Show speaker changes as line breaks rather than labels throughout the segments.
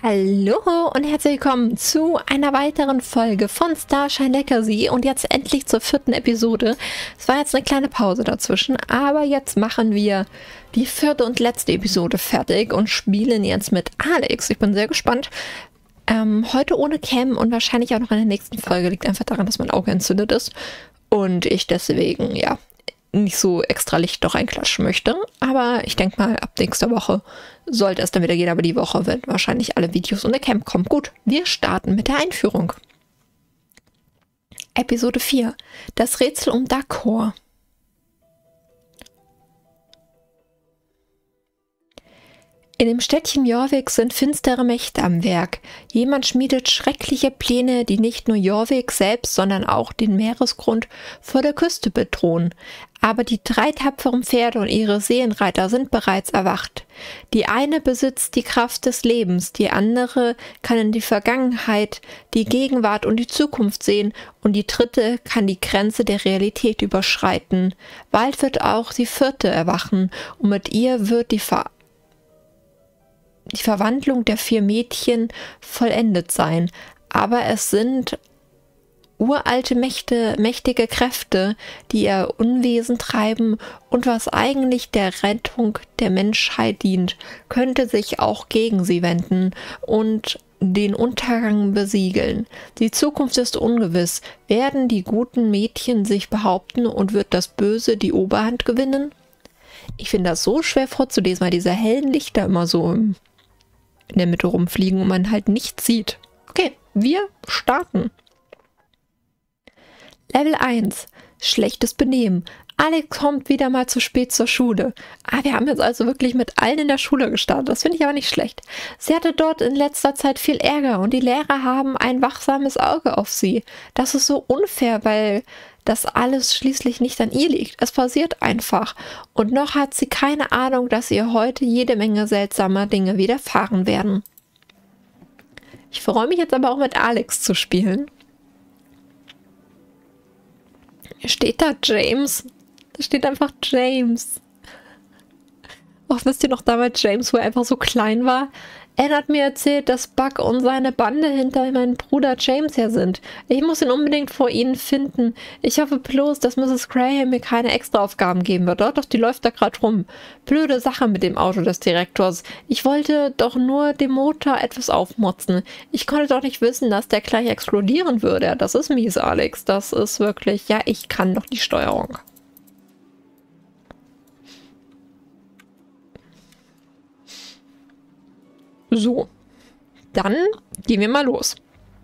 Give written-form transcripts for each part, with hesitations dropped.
Hallo und herzlich willkommen zu einer weiteren Folge von Starshine Legacy und jetzt endlich zur 4. Episode. Es war jetzt eine kleine Pause dazwischen, aber jetzt machen wir die 4. und letzte Episode fertig und spielen jetzt mit Alex. Ich bin sehr gespannt. Heute ohne Cam und wahrscheinlich auch noch in der nächsten Folge. Liegt einfach daran, dass mein Auge entzündet ist und ich deswegen, ja, nicht so extra Licht doch reinklatschen möchte. Aber ich denke mal, ab nächster Woche sollte es dann wieder gehen. Aber die Woche werden wahrscheinlich alle Videos und der Camp kommen. Gut, wir starten mit der Einführung. Episode 4. Das Rätsel um Dakor. In dem Städtchen Jorvik sind finstere Mächte am Werk. Jemand schmiedet schreckliche Pläne, die nicht nur Jorvik selbst, sondern auch den Meeresgrund vor der Küste bedrohen. Aber die 3 tapferen Pferde und ihre Seenreiter sind bereits erwacht. Die eine besitzt die Kraft des Lebens, die andere kann in die Vergangenheit, die Gegenwart und die Zukunft sehen und die dritte kann die Grenze der Realität überschreiten. Bald wird auch die 4. erwachen und mit ihr wird die Verwandlung der 4 Mädchen vollendet sein. Aber es sind uralte mächtige Kräfte, die ihr Unwesen treiben und was eigentlich der Rettung der Menschheit dient, könnte sich auch gegen sie wenden und den Untergang besiegeln. Die Zukunft ist ungewiss. Werden die guten Mädchen sich behaupten und wird das Böse die Oberhand gewinnen? Ich finde das so schwer vorzulesen, weil diese hellen Lichter immer so in der Mitte rumfliegen und man halt nichts sieht. Okay, wir starten. Level 1. Schlechtes Benehmen. Alex kommt wieder mal zu spät zur Schule. Wir haben jetzt also wirklich mit allen in der Schule gestartet. Das finde ich aber nicht schlecht. Sie hatte dort in letzter Zeit viel Ärger und die Lehrer haben ein wachsames Auge auf sie. Das ist so unfair, weil das alles schließlich nicht an ihr liegt. Es passiert einfach. Und noch hat sie keine Ahnung, dass ihr heute jede Menge seltsamer Dinge widerfahren werden. Ich freue mich jetzt aber auch mit Alex zu spielen. Steht da James? Da steht einfach James. Auch wisst ihr noch damals James, wo er einfach so klein war? Er hat mir erzählt, dass Buck und seine Bande hinter meinem Bruder James her sind. Ich muss ihn unbedingt vor ihnen finden. Ich hoffe bloß, dass Mrs. Graham mir keine Extraaufgaben geben wird. Doch, die läuft da gerade rum. Blöde Sache mit dem Auto des Direktors. Ich wollte doch nur dem Motor etwas aufmotzen. Ich konnte doch nicht wissen, dass der gleich explodieren würde. Das ist mies, Alex. Das ist wirklich... Ja, ich kann doch die Steuerung. So, dann gehen wir mal los.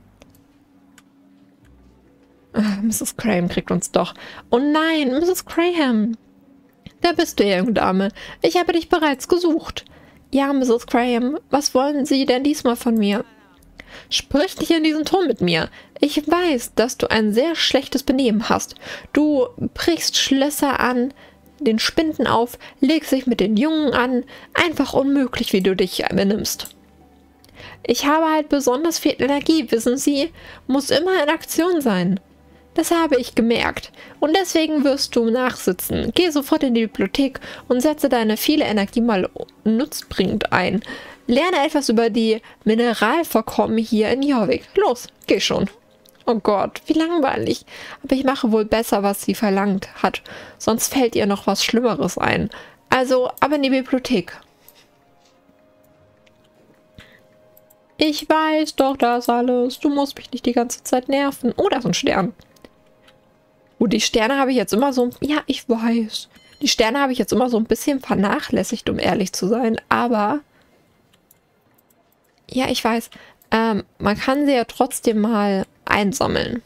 Mrs. Graham kriegt uns doch. Oh nein, Mrs. Graham. Da bist du, junge Dame. Ich habe dich bereits gesucht. Ja, Mrs. Graham, was wollen Sie denn diesmal von mir? Sprich nicht in diesen Ton mit mir. Ich weiß, dass du ein sehr schlechtes Benehmen hast. Du brichst Schlösser an, den Spinden auf, legst dich mit den Jungen an. Einfach unmöglich, wie du dich benimmst. Ich habe halt besonders viel Energie, wissen Sie, muss immer in Aktion sein. Das habe ich gemerkt. Und deswegen wirst du nachsitzen. Geh sofort in die Bibliothek und setze deine viele Energie mal nutzbringend ein. Lerne etwas über die Mineralvorkommen hier in Jorvik. Los, geh schon. Oh Gott, wie langweilig. Aber ich mache wohl besser, was sie verlangt hat. Sonst fällt ihr noch was Schlimmeres ein. Also, ab in die Bibliothek. Ich weiß doch das alles. Du musst mich nicht die ganze Zeit nerven. Oh, da ist ein Stern. Und die Sterne habe ich jetzt immer so... Ja, ich weiß. Die Sterne habe ich jetzt immer so ein bisschen vernachlässigt, um ehrlich zu sein. Aber... Ja, ich weiß. Man kann sie ja trotzdem mal einsammeln.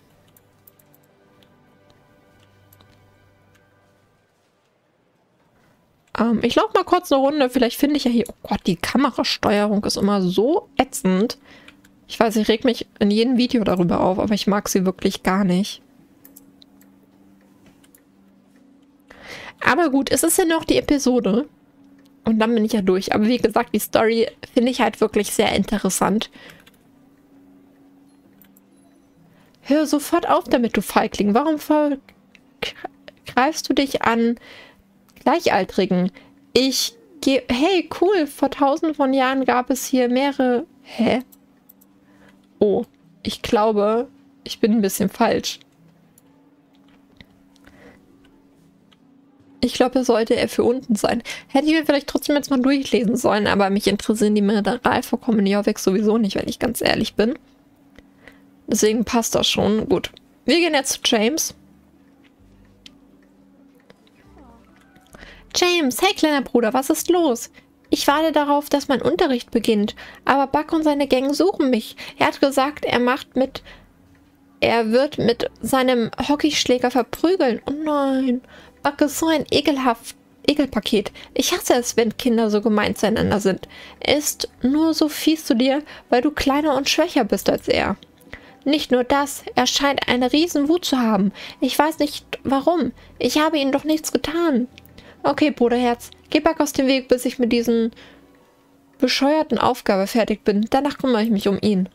Ich laufe mal kurz eine Runde. Vielleicht finde ich ja hier... Oh Gott, die Kamerasteuerung ist immer so ätzend. Ich weiß, ich reg mich in jedem Video darüber auf, aber ich mag sie wirklich gar nicht. Aber gut, es ist ja noch die Episode. Und dann bin ich ja durch. Aber wie gesagt, die Story finde ich halt wirklich sehr interessant. Hör sofort auf damit, du Feigling. Warum greifst du dich an Gleichaltrigen? Hey, cool, vor tausenden von Jahren gab es hier mehrere Hä? Oh, ich glaube, ich bin ein bisschen falsch. Ich glaube, das sollte er für unten sein. Hätte ich mir vielleicht trotzdem jetzt mal durchlesen sollen, aber mich interessieren die Mineralvorkommen in Jorvik sowieso nicht, wenn ich ganz ehrlich bin. Deswegen passt das schon. Gut. Wir gehen jetzt zu James. James, hey kleiner Bruder, was ist los? Ich warte darauf, dass mein Unterricht beginnt, aber Buck und seine Gang suchen mich. Er hat gesagt, er wird mit seinem Hockeyschläger verprügeln. Oh nein, Buck ist so ein Ekelpaket. Ich hasse es, wenn Kinder so gemein zueinander sind. Er ist nur so fies zu dir, weil du kleiner und schwächer bist als er. Nicht nur das, er scheint eine Riesenwut zu haben. Ich weiß nicht warum. Ich habe ihm doch nichts getan. Okay, Bruderherz, geh Buck aus dem Weg, bis ich mit diesen bescheuerten Aufgabe fertig bin. Danach kümmere ich mich um ihn.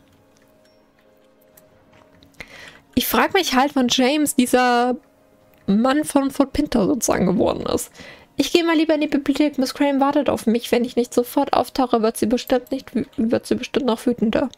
Ich frage mich halt, wann James dieser Mann von Fort Pinter sozusagen geworden ist. Ich gehe mal lieber in die Bibliothek. Miss Crane wartet auf mich. Wenn ich nicht sofort auftauche, wird sie bestimmt noch wütender.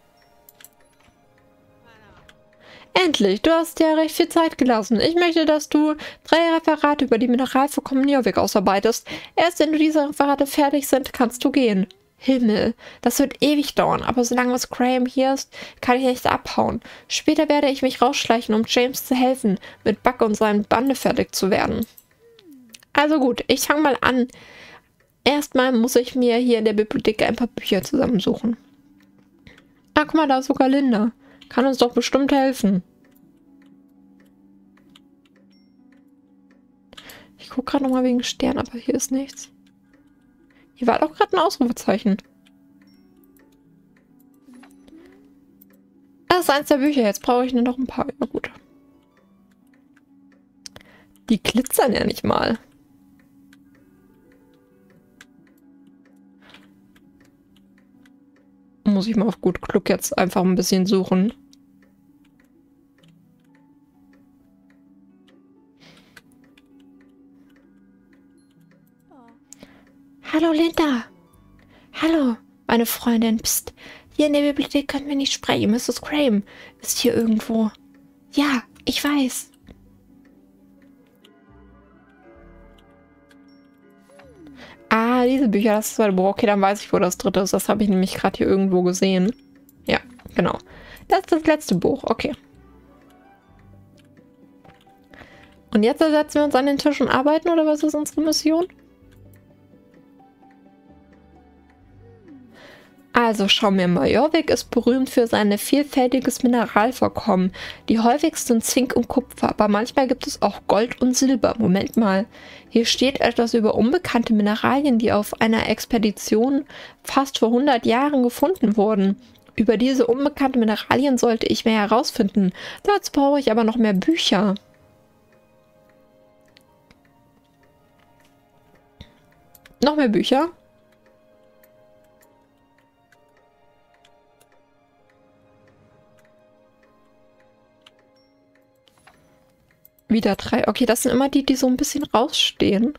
Endlich, du hast ja recht viel Zeit gelassen. Ich möchte, dass du 3 Referate über die Mineralvorkommen in Jorvik ausarbeitest. Erst wenn du diese Referate fertig sind, kannst du gehen. Himmel, das wird ewig dauern, aber solange Miss Graham hier ist, kann ich nicht abhauen. Später werde ich mich rausschleichen, um James zu helfen, mit Buck und seinem Bande fertig zu werden. Also gut, ich fange mal an. Erstmal muss ich mir hier in der Bibliothek ein paar Bücher zusammensuchen. Ah, guck mal, da ist sogar Linda. Kann uns doch bestimmt helfen. Ich gucke gerade nochmal wegen Stern, aber hier ist nichts. Hier war doch gerade ein Ausrufezeichen. Das ist eins der Bücher. Jetzt brauche ich nur noch ein paar. Ja gut. Die glitzern ja nicht mal. Muss ich mal auf gut Glück jetzt einfach ein bisschen suchen. Hallo Linda. Hallo, meine Freundin. Psst. Hier in der Bibliothek können wir nicht sprechen. Mrs. Graham ist hier irgendwo. Ja, ich weiß. Ah, diese Bücher, das ist das Buch. Okay, dann weiß ich, wo das dritte ist. Das habe ich nämlich gerade hier irgendwo gesehen. Ja, genau. Das ist das letzte Buch. Okay. Und jetzt setzen wir uns an den Tisch und arbeiten, oder was ist unsere Mission? Also schauen wir mal. Jorvik ist berühmt für sein vielfältiges Mineralvorkommen. Die häufigsten Zink und Kupfer, aber manchmal gibt es auch Gold und Silber. Moment mal. Hier steht etwas über unbekannte Mineralien, die auf einer Expedition fast vor 100 Jahren gefunden wurden. Über diese unbekannten Mineralien sollte ich mehr herausfinden. Dazu brauche ich aber noch mehr Bücher. Noch mehr Bücher? Wieder 3. Okay, das sind immer die, die so ein bisschen rausstehen.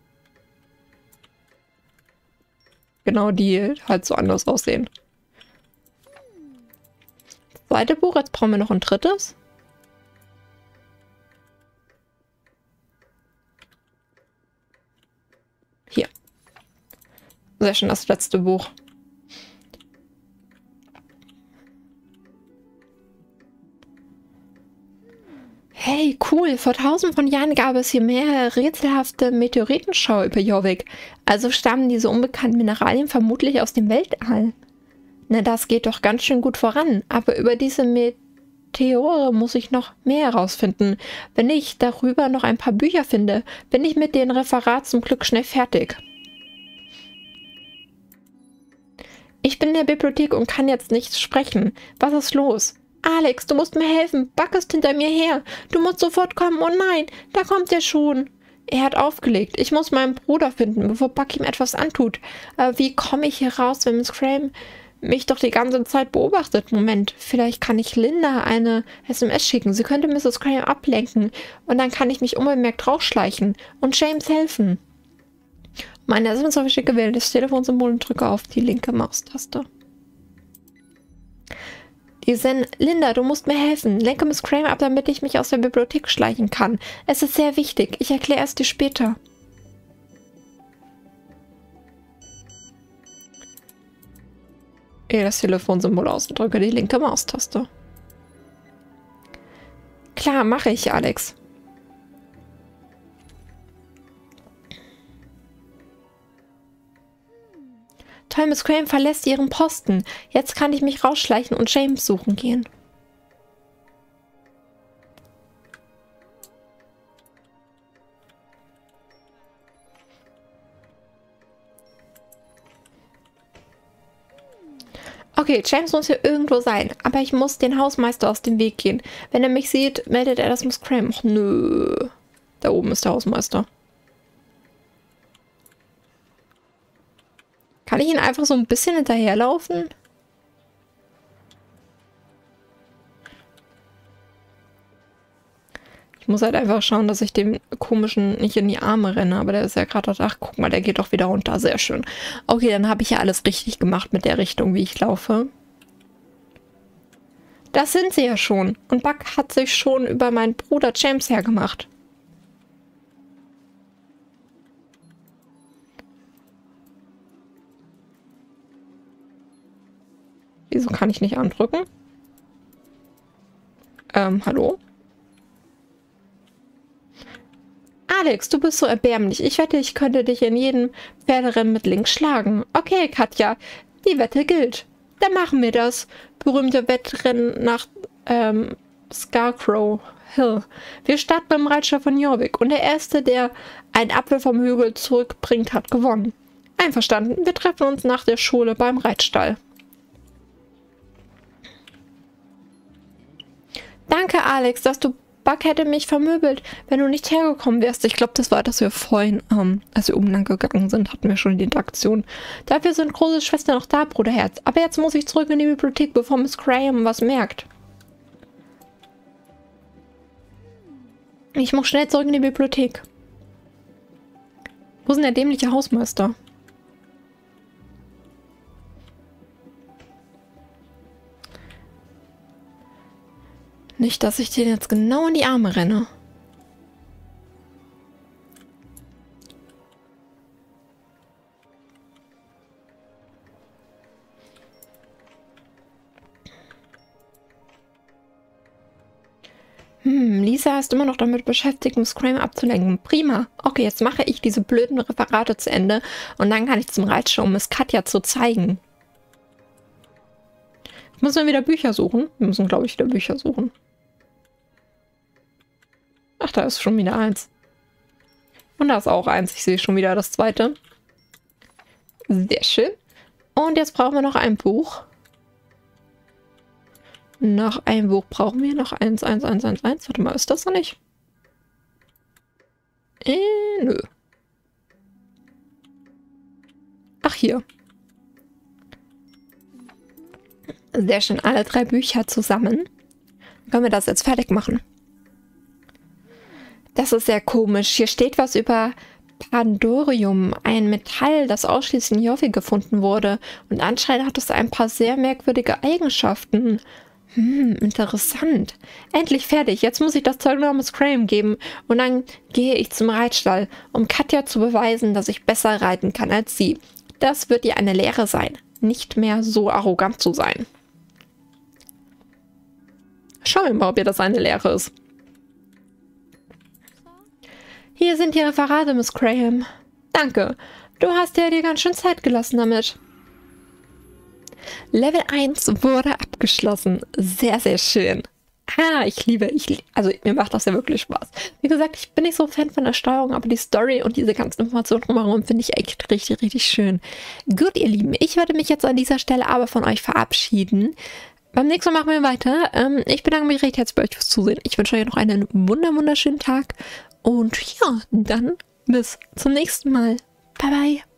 Genau, die halt so anders aussehen. Das zweite Buch, jetzt brauchen wir noch ein drittes. Hier. Sehr schön, das letzte Buch. Hey, cool. Vor 1000 von Jahren gab es hier mehrere rätselhafte Meteoritenschau über Jorvik. Also stammen diese unbekannten Mineralien vermutlich aus dem Weltall. Na, das geht doch ganz schön gut voran. Aber über diese Meteore muss ich noch mehr herausfinden. Wenn ich darüber noch ein paar Bücher finde, bin ich mit dem Referat zum Glück schnell fertig. Ich bin in der Bibliothek und kann jetzt nichts sprechen. Was ist los? Alex, du musst mir helfen. Buck ist hinter mir her. Du musst sofort kommen. Oh nein, da kommt er schon. Er hat aufgelegt. Ich muss meinen Bruder finden, bevor Buck ihm etwas antut. Aber wie komme ich hier raus, wenn Miss Graham mich doch die ganze Zeit beobachtet? Moment, vielleicht kann ich Linda eine SMS schicken. Sie könnte Mrs. Graham ablenken. Und dann kann ich mich unbemerkt rausschleichen und James helfen. Meine SMS habe ich gewählt. Das Telefonsymbol und drücke auf die linke Maustaste. Linda, du musst mir helfen. Lenke Miss Crane ab, damit ich mich aus der Bibliothek schleichen kann. Es ist sehr wichtig. Ich erkläre es dir später. Das Telefonsymbol aus und drücke die linke Maustaste. Klar, mache ich, Alex. Toll, Miss Crane verlässt ihren Posten. Jetzt kann ich mich rausschleichen und James suchen gehen. Okay, James muss hier irgendwo sein, aber ich muss den Hausmeister aus dem Weg gehen. Wenn er mich sieht, meldet er das Miss Crane. Och, nö. Da oben ist der Hausmeister. Kann ich ihn einfach so ein bisschen hinterherlaufen? Ich muss halt einfach schauen, dass ich dem komischen nicht in die Arme renne, aber der ist ja gerade dort. Ach, guck mal, der geht doch wieder runter. Sehr schön. Okay, dann habe ich ja alles richtig gemacht mit der Richtung, wie ich laufe. Das sind sie ja schon. Und Buck hat sich schon über meinen Bruder James hergemacht. Wieso kann ich nicht andrücken? Hallo? Alex, du bist so erbärmlich. Ich wette, ich könnte dich in jedem Pferderennen mit links schlagen. Okay, Katja, die Wette gilt. Dann machen wir das. Berühmte Wettrennen nach Scarecrow Hill. Wir starten beim Reitstall von Jorvik und der Erste, der einen Apfel vom Hügel zurückbringt, hat gewonnen. Einverstanden, wir treffen uns nach der Schule beim Reitstall. Danke, Alex, dass du... Buck hätte mich vermöbelt, wenn du nicht hergekommen wärst. Ich glaube, das war, dass wir vorhin, als wir umlang gegangen sind, hatten wir schon die Interaktion. Dafür sind große Schwester noch da, Bruderherz. Aber jetzt muss ich zurück in die Bibliothek, bevor Miss Graham was merkt. Ich muss schnell zurück in die Bibliothek. Wo ist denn der dämliche Hausmeister? Nicht, dass ich den jetzt genau in die Arme renne. Lisa ist immer noch damit beschäftigt, Miss Crane abzulenken. Prima. Okay, jetzt mache ich diese blöden Referate zu Ende und dann kann ich zum Reitstall, um Miss Katja zu zeigen. Müssen wir wieder Bücher suchen? Wir müssen, glaube ich, wieder Bücher suchen. Ach, da ist schon wieder eins. Und da ist auch eins. Ich sehe schon wieder das zweite. Sehr schön. Und jetzt brauchen wir noch ein Buch. Noch ein Buch brauchen wir. Noch 11111. Warte mal, ist das noch nicht? Nö. Ach, hier. Sehr schön. Alle 3 Bücher zusammen. Dann können wir das jetzt fertig machen. Das ist sehr komisch. Hier steht was über Pandorium, ein Metall, das ausschließlich in Jorvik gefunden wurde. Und anscheinend hat es ein paar sehr merkwürdige Eigenschaften. Interessant. Endlich fertig. Jetzt muss ich das Zeug noch Miss Crane geben. Und dann gehe ich zum Reitstall, um Katja zu beweisen, dass ich besser reiten kann als sie. Das wird ihr eine Lehre sein, nicht mehr so arrogant zu sein. Schauen wir mal, ob ihr das eine Lehre ist. Hier sind die Referate, Miss Graham. Danke. Du hast dir ganz schön Zeit gelassen damit. Level 1 wurde abgeschlossen. Sehr, sehr schön. Also mir macht das ja wirklich Spaß. Wie gesagt, ich bin nicht so Fan von der Steuerung, aber die Story und diese ganzen Informationen drumherum finde ich echt richtig, richtig schön. Gut, ihr Lieben, ich werde mich jetzt an dieser Stelle aber von euch verabschieden. Beim nächsten Mal machen wir weiter. Ich bedanke mich recht herzlich bei euch fürs Zusehen. Ich wünsche euch noch einen wunderschönen Tag. Und ja, dann bis zum nächsten Mal. Bye, bye.